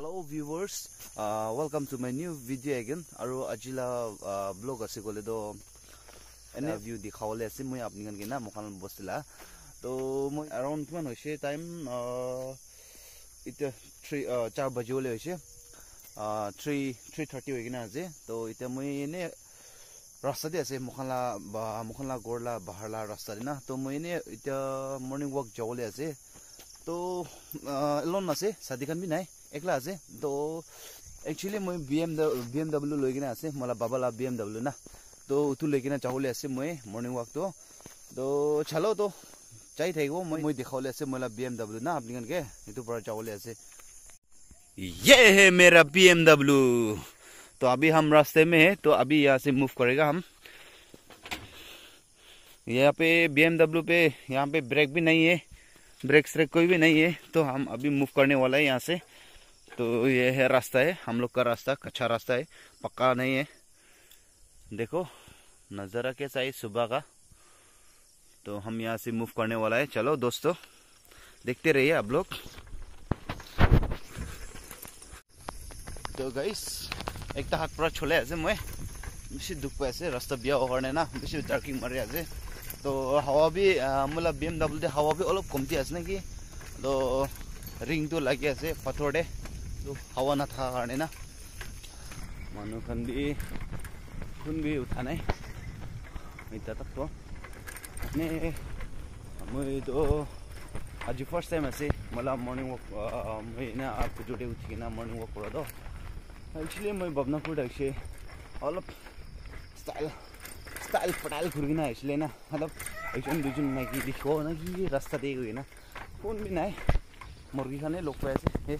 Hello viewers, welcome to my new video again. Aru ajila vlog ase kole do ene view dikhawale ase moi apni kan kena mokhan bostila. To moi around kiman hoise time ite 4 baje ole hoise 3:30 hoigina ase. To ite moi ene rasta de ase mokhanla gorla baharla rasta dina. To moi ene ite morning walk jawole ase. तो लोन ना से शादी kan भी नहीं एकला आसे तो एक्चुअली मैं BMW लेकिन आसे मला बाबाला BMW ना तो उतु लेकिन चाहले आसे मैं मॉर्निंग वॉक तो चलो तो चाहिए थे वो मैं दिखावले आसे मला BMW ना अपनी कन के इतु पर चाहले आसे ये है मेरा BMW। तो अभी हम रास्ते में है तो अभी यहाँ से मूव करेगा हम। यहाँ पे BMW पे यहाँ पे ब्रेक भी नहीं है, ब्रेक स्ट्रेक कोई भी नहीं है। तो हम अभी मूव करने वाला है यहाँ से। तो ये है रास्ता है हम लोग का रास्ता, कच्चा रास्ता है, पक्का नहीं है। देखो नज़ारा कैसा है सुबह का। तो हम यहाँ से मूव करने वाला है। चलो दोस्तों देखते रहिए आप लोग। तो गाइस एक तो हाथ पूरा छोले ऐसे मैं बेसी दुख पाए रास्ता बिया करने ना बेसी डार्किंग मारे ऐसे। तो हवा भी मतलब BMW दे हवा भी अलग कमती आसे ना कि तो रिंग तो लगे आसे पथर दे तो हवा ना था कारण ना मानु खन भी उठा नहीं इतना तक तो ने मैं तो आज फर्स्ट टाइम आसे मला मॉर्निंग वॉक मैं ना आपको जोड़े उठी ना मॉर्निंग वॉक करा दो। एक्चुअली मैं बबनापुर डाइसे अलग स्टाइल पटाइल खुर्गिना इसलिए ना मतलब एकदम दुजुन ना कि दिखो ना कि रास्ता दे गई ना कौन भी नहीं मुर्गी खाने लोग पैसे।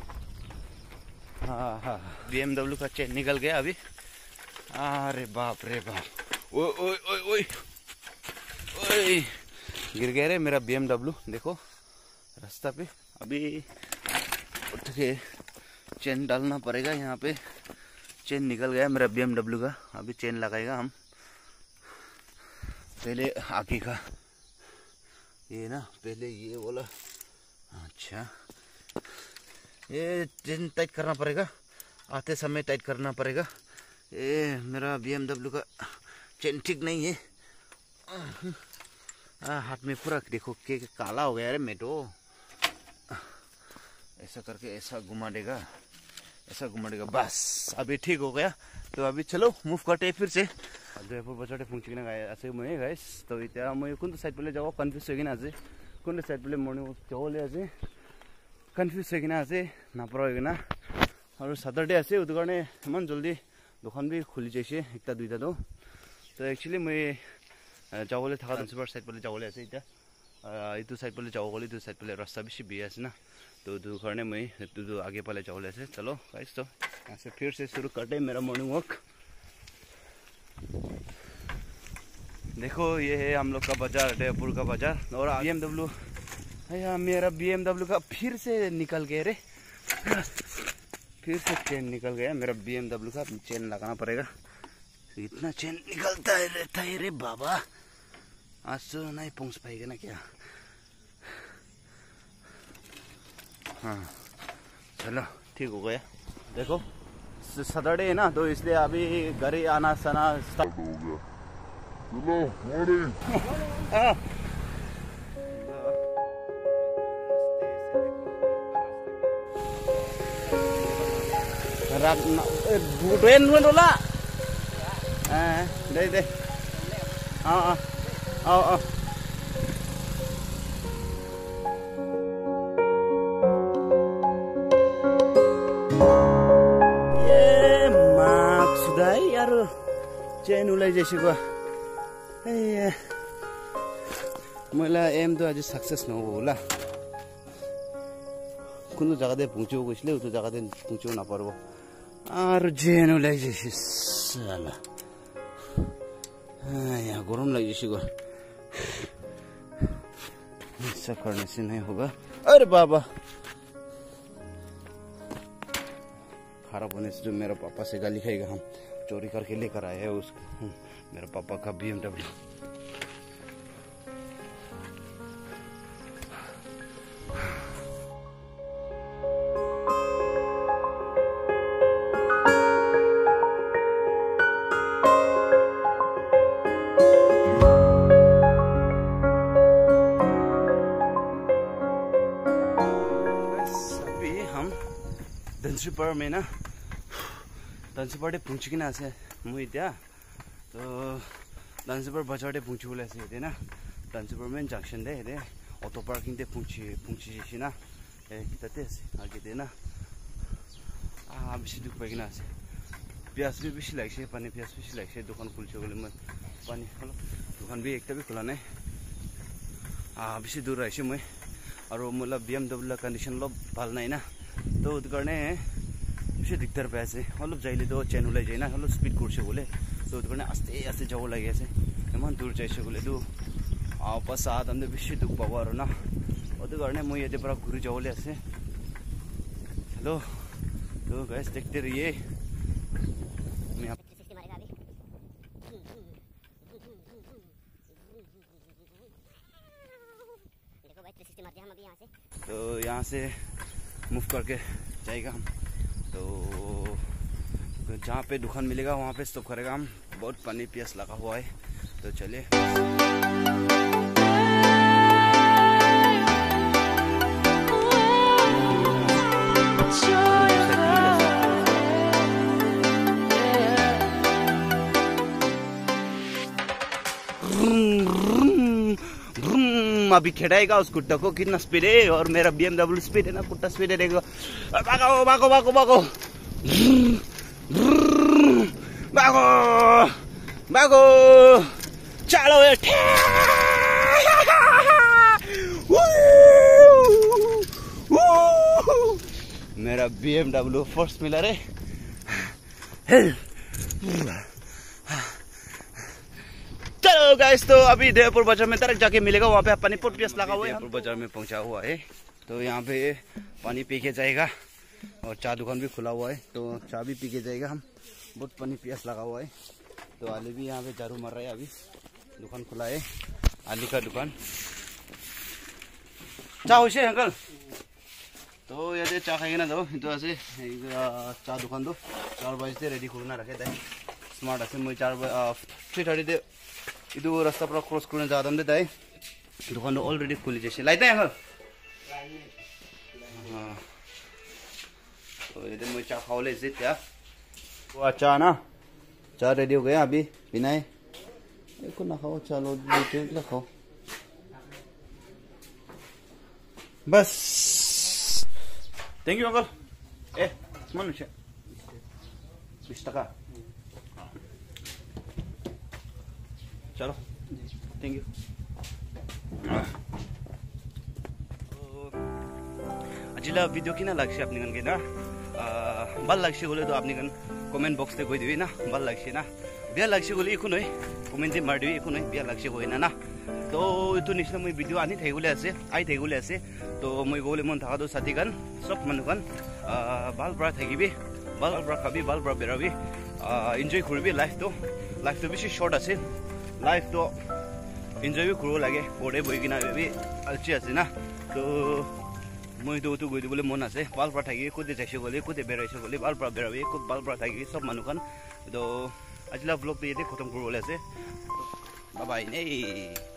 हाँ BMW का चेन निकल गया अभी। अरे बाप रे बाप, ओए ओए ओए ओए ओए गिर गया रे मेरा BMW। देखो रास्ता पे अभी उठ के चेन डालना पड़ेगा। यहाँ पे चेन निकल गया मेरा BMW का। अभी चेन लगाएगा हम पहले आगे का ये ना पहले ये बोला। अच्छा ये चेन टाइट करना पड़ेगा, आते समय टाइट करना पड़ेगा। ये मेरा BMW का चेन ठीक नहीं है। हाथ में पूरा देखो के काला हो गया रे मेटो। ऐसा करके ऐसा घुमा देगा, ऐसा घुमा देगा, बस अभी ठीक हो गया। तो अभी चलो मूव करते फिर से। जयपुर बजारे फुंचिना आसे मैं गाइस। तो इतना मैं कौन साइड पे जाओ कन्फ्यूज होगी आज कौन साइड पे मॉर्निंग जाओले आज कन्फ्यूज होगी आज नापरा होगी ना। और सैटरडे आसे उस कारण इमान जल्दी दुकान भी खुली जाइए एक दुईटा तो एक्चुअली मैं जाओले था प्रिंसिपल साइड पे जाओले आज इतना यू साइड पे जाओ गले साइड पे रास्ता बेसि भी आसे ना। तो दो कारण मैं आगे पाले जाओले आज। चलो गाइस तो यहाँ से फिर से शुरू करते मेरा मॉर्निंग वॉक। देखो ये है हम लोग का बाजार, जयपुर का बाजार। और BMW यार मेरा BMW का फिर से निकल गया रे, फिर से चेन निकल गया मेरा BMW का। चेन लगाना पड़ेगा, इतना चेन निकलता है रहता है रे बाबा। आज तो नहीं पहुंच पाएगा ना क्या। हाँ चलो ठीक हो गया। देखो सैटरडे है ना तो इसलिए अभी गाड़ी आना साना स्टार्ट हो गया। चलो मॉर्निंग ट्रेन डोला दे चेन उलाई जैसेको मलाई एम तो आज सक्सेस नहोला। कुन जगह दे पहुंचो इसलिए उस जगह दे पहुंचो ना पारो और चेन उलाई जैसे साला यहाँ गरम लगी जैसेको ऐसा करने से नहीं होगा। अरे बाबा खराब होने से जो मेरा पापा से गाली खाएगा। हम चोरी करके लेकर आए हैं उस मेरे पापा का BMW। डान्सुपर मेना डान्सुपर पुंचिकिन आसे म इत्या तो डान्सुपर बजारते पुंचिबोले आसे हेते ना डान्सुपर मेन जंक्शन दे हेते ऑटो पार्किंग दे पुंचिसिना ए किताते आगे दे ना बेसी दुख पाइकिन आसे प्याज भी बेसी लाग्छ पानी प्याज बेसी लाग्छ दोकान खुल्छ बोले म पानी खोला दुकान भी एकटा भी खुला नहीं बेसी दूर रहेछ मैं और मतलब BMW का कंडीशन लो भल नहीं ना तो उस करने बेसी दिक्कत पाए अलग जाइले तो चेन ओलाई जाए ना अलग स्पीड करछे बोले तो उस करने आस्ते आस्ते जाव लगे इमान दूर जाइछ बोले तो पश्चात हमने बेसी दुख पाबो और ना उस करने मैं ये पूरा घूरी जावले आसे हेलो तो गाइस देखते रहिए मैं तो यहाँ से मूव करके जाएगा हम तो जहाँ पे दुकान मिलेगा वहाँ पे स्टॉप करेगा हम बहुत पानी प्यास लगा हुआ है तो चलिए अभी खेड़ाएगा उस कुत्ता को कितना स्पीड है और मेरा BMW स्पीड है ना कुत्ता स्पीड है देखो भागो भागो भागो भागो भागो भागो चलो मेरा BMW फर्स्ट मिलर है चलो गाइस तो अभी देवपुर बाजार में तरक जाके मिलेगा वहाँ पे पानी बहुत प्यास लगा हुआ है देवपुर बाजार में पहुँचा हुआ है तो यहाँ पे पानी पी के जाएगा और चाय दुकान भी खुला हुआ है तो चाय भी पी के जाएगा हम बहुत पानी प्यास लगा हुआ है तो आली भी यहाँ पे झाड़ू मार रहा है अभी दुकान खुला है आली का दुकान चाय हो अंकल तो ये चाय खाएंगे ना दो तो ऐसे चाय दुकान दो 4 बजे रेडी खुलना रखे थे स्मार्ट आसे मैं 3:30 ಇದು ರಸ್ತಾ ಪರ ಕ್ರಾಸ್ करने जादा दे दाई दुकान ऑलरेडी खुली जैसे लाइट है अंकल हाँ तो ये मैं चाय खाओ ले इसे क्या वो अच्छा ना चाय रेडी हो गया अभी बिना है एक ना खाओ चलो दूसरे खाओ बस थैंक यू अंकल ए मनुष्य 20 टका चलो थैंक यू अजिला वीडियो किन लाग्छ आपने गन के ना ভাল লাগছে বলে তো আপনি গন কমেন্ট বক্সতে কই দিবি না ভাল লাগছে না বিয়া লাগছে বলে একো নয় কমেন্টে মার দিবি একো নয় বিয়া লাগছে কই না না তো এটো নিশ্চয় মই ভিডিও আনি থাইগুলে আছে থাইগুলে আছে তো মই গলে মন থাকা তো সাথী গান সব মানুগান ভাল ব্রা থাকিবি ভাল ব্রা খাবি ভাল ব্রা বেরাবি এনজয় করবি লাইফ তো বেশি শর্ট আছে लाइफ तो एन्जॉय भी करो लगे बड़े बही किना अलची आसे ना तो मैं तो गई बोले मन आसे बाल परा थी कते जाइसे गले कते बेराइसे गले बाल परा बेराबी बाल परा थी सब मानुखान तो आज ब्लॉग ये खत्म कर बाय बाय